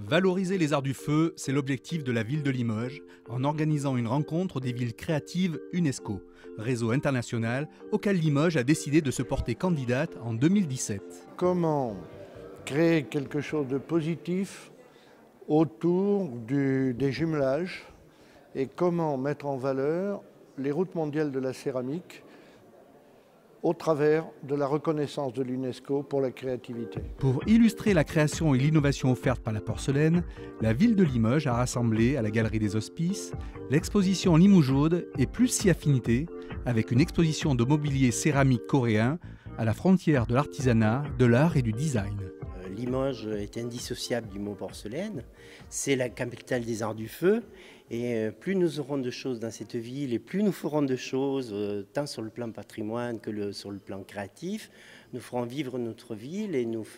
Valoriser les arts du feu, c'est l'objectif de la ville de Limoges, en organisant une rencontre des villes créatives UNESCO, réseau international auquel Limoges a décidé de se porter candidate en 2017. Comment créer quelque chose de positif autour des jumelages et comment mettre en valeur les routes mondiales de la céramique au travers de la reconnaissance de l'UNESCO pour la créativité. Pour illustrer la création et l'innovation offerte par la porcelaine, la ville de Limoges a rassemblé à la Galerie des Hospices l'exposition Limougeaude et Plus si affinité, avec une exposition de mobilier céramique coréen à la frontière de l'artisanat, de l'art et du design. Limoges est indissociable du mot porcelaine, c'est la capitale des arts du feu et plus nous aurons de choses dans cette ville et plus nous ferons de choses tant sur le plan patrimoine que sur le plan créatif, nous ferons vivre notre ville et nous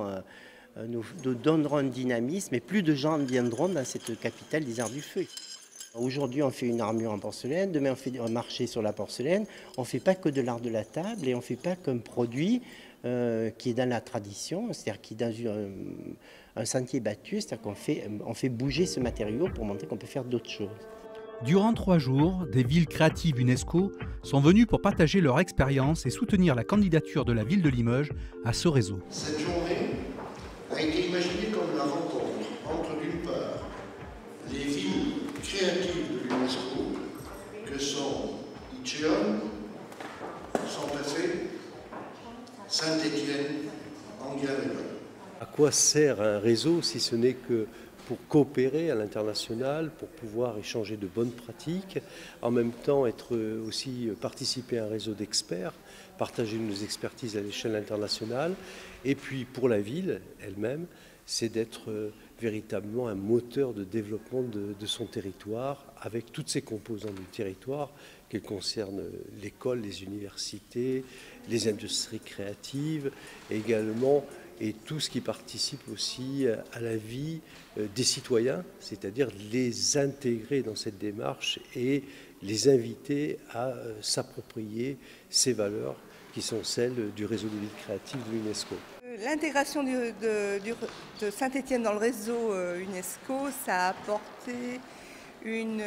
donnerons un dynamisme et plus de gens viendront dans cette capitale des arts du feu. Aujourd'hui, on fait une armure en porcelaine, demain on fait un marché sur la porcelaine. On ne fait pas que de l'art de la table et on ne fait pas qu'un produit qui est dans la tradition, c'est-à-dire qui est dans un sentier battu, c'est-à-dire qu'on fait bouger ce matériau pour montrer qu'on peut faire d'autres choses. Durant 3 jours, des villes créatives UNESCO sont venues pour partager leur expérience et soutenir la candidature de la ville de Limoges à ce réseau. Cette journée a été imaginée comme la rencontre entre d'une part les villes créatives de l'UNESCO que sont Incheon, Santa Fe, Saint-Étienne, Anguin-les-Bains. À quoi sert un réseau si ce n'est que pour coopérer à l'international, pour pouvoir échanger de bonnes pratiques, en même temps participer à un réseau d'experts, partager nos expertises à l'échelle internationale, et puis pour la ville elle-même, c'est d'être véritablement un moteur de développement de son territoire, avec toutes ses composantes du territoire, qu'elles concernent l'école, les universités, les industries créatives, également, et tout ce qui participe aussi à la vie des citoyens, c'est-à-dire les intégrer dans cette démarche et les inviter à s'approprier ces valeurs qui sont celles du réseau des villes créatives de l'UNESCO. L'intégration de Saint-Étienne dans le réseau UNESCO, ça a apporté une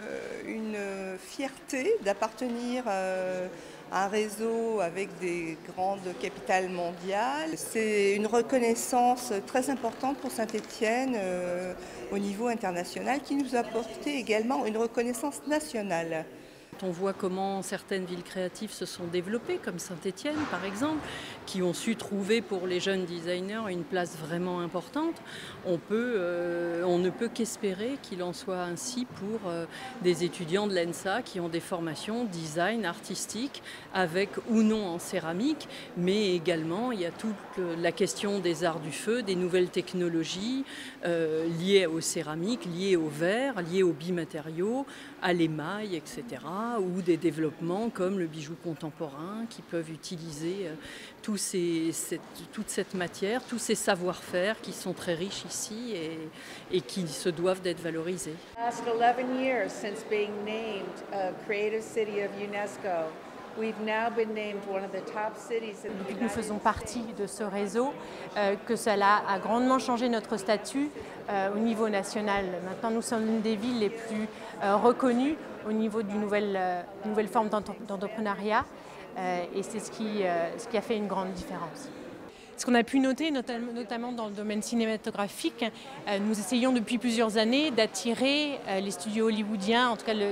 fierté d'appartenir à un réseau avec des grandes capitales mondiales. C'est une reconnaissance très importante pour Saint-Étienne au niveau international qui nous a apporté également une reconnaissance nationale. On voit comment certaines villes créatives se sont développées, comme Saint-Étienne par exemple, qui ont su trouver pour les jeunes designers une place vraiment importante. On ne peut qu'espérer qu'il en soit ainsi pour des étudiants de l'ENSA qui ont des formations design artistique, avec ou non en céramique, mais également il y a toute la question des arts du feu, des nouvelles technologies liées aux céramiques, liées au verre, liées aux bimatériaux, à l'émail, etc. ou des développements comme le bijou contemporain qui peuvent utiliser toute cette matière, tous ces savoir-faire qui sont très riches ici et qui se doivent d'être valorisés. Last 11 years since being named a Creative City of UNESCO. We've now been named one of the top cities in the Depuis que nous faisons partie de ce réseau, que cela a grandement changé notre statut au niveau national. Maintenant, nous sommes l'une des villes les plus reconnues au niveau d'une nouvelle forme d'entrepreneuriat et c'est ce qui a fait une grande différence. Ce qu'on a pu noter, notamment dans le domaine cinématographique, nous essayons depuis plusieurs années d'attirer les studios hollywoodiens, en tout cas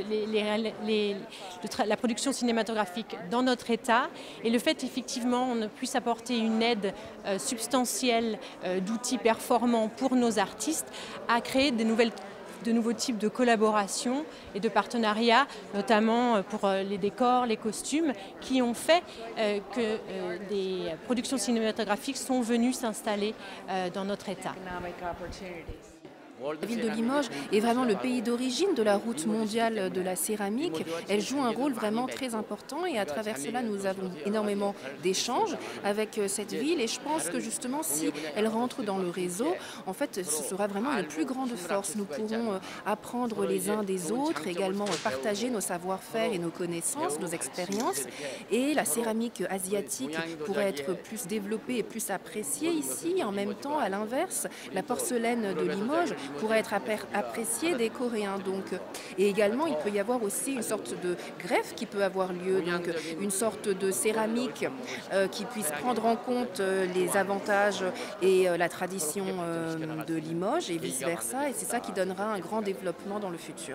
la production cinématographique dans notre État. Et le fait effectivement on puisse apporter une aide substantielle d'outils performants pour nos artistes a créé de nouveaux types de collaborations et de partenariats, notamment pour les décors, les costumes, qui ont fait que des productions cinématographiques sont venues s'installer dans notre État. La ville de Limoges est vraiment le pays d'origine de la route mondiale de la céramique. Elle joue un rôle vraiment très important et à travers cela, nous avons énormément d'échanges avec cette ville et je pense que justement, si elle rentre dans le réseau, en fait, ce sera vraiment une plus grande force. Nous pourrons apprendre les uns des autres, également partager nos savoir-faire et nos connaissances, nos expériences. Et la céramique asiatique pourrait être plus développée et plus appréciée ici. En même temps, à l'inverse, la porcelaine de Limoges pourrait être appréciée des Coréens. Donc, et également, il peut y avoir aussi une sorte de greffe qui peut avoir lieu, donc une sorte de céramique qui puisse prendre en compte les avantages et la tradition de Limoges et vice-versa. Et c'est ça qui donnera un grand développement dans le futur.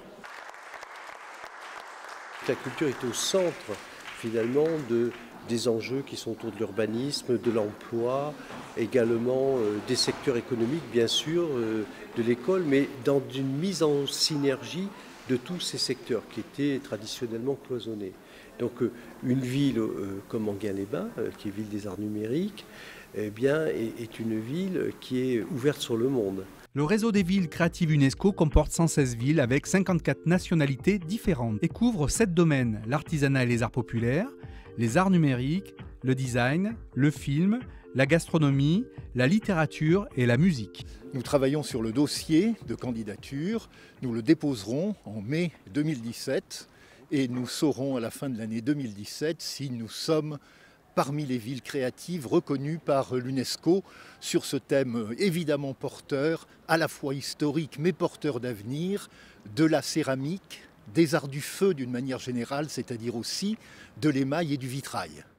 La culture est au centre, finalement, des enjeux qui sont autour de l'urbanisme, de l'emploi, également des secteurs économiques, bien sûr, de l'école, mais dans une mise en synergie de tous ces secteurs qui étaient traditionnellement cloisonnés. Donc une ville comme Enghien-les-Bains, qui est ville des arts numériques, eh bien, est une ville qui est ouverte sur le monde. Le réseau des villes créatives UNESCO comporte 116 villes avec 54 nationalités différentes et couvre 7 domaines, l'artisanat et les arts populaires, les arts numériques, le design, le film, la gastronomie, la littérature et la musique. Nous travaillons sur le dossier de candidature, nous le déposerons en mai 2017 et nous saurons à la fin de l'année 2017 si nous sommes parmi les villes créatives reconnues par l'UNESCO sur ce thème évidemment porteur, à la fois historique mais porteur d'avenir, de la céramique, des arts du feu d'une manière générale, c'est-à-dire aussi de l'émail et du vitrail.